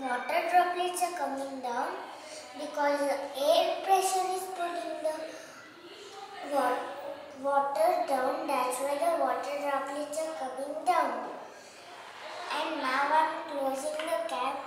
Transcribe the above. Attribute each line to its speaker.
Speaker 1: water droplets are coming down because the air pressure is pulling the water down. That's why the water droplets are coming down. And now I'm closing the cap